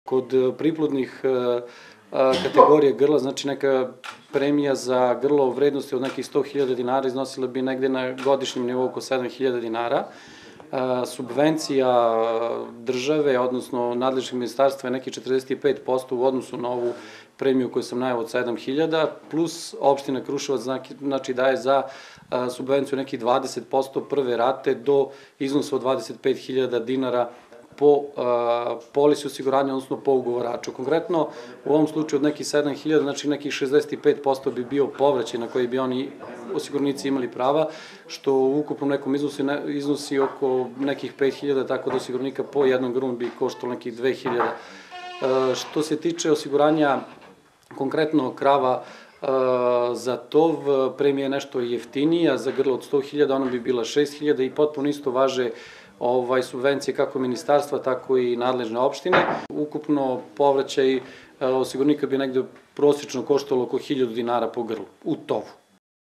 Kod priplodnih kategorije grla, znači neka premija za grlo u vrednosti od nekih 100.000 dinara iznosila bi negde na godišnjem nivou oko 7.000 dinara. Subvencija države, odnosno nadležnih ministarstva je nekih 45% u odnosu na ovu premiju koju sam najavio od 7.000, plus opština Kruševac znači daje za subvenciju nekih 20% prve rate do iznosa od 25.000 dinara po polisi osiguranja, odnosno po ugovoraču. Konkretno, u ovom slučaju od nekih 7.000, znači nekih 65% bi bio povraćaj na koji bi oni osiguranici imali prava, što u ukupnom nekom iznosi oko nekih 5.000, tako da osiguranika po jednom grlu bi koštalo nekih 2.000. Što se tiče osiguranja konkretno krava za tov, premija je nešto jeftinija, za grlo od 100.000 ona bi bila 6.000 i potpuno isto važe subvencije kako ministarstva, tako i nadležne opštine. Ukupno povraćaj osiguranika bi negde prosječno koštalo oko 1.000 dinara po grlu u tovu.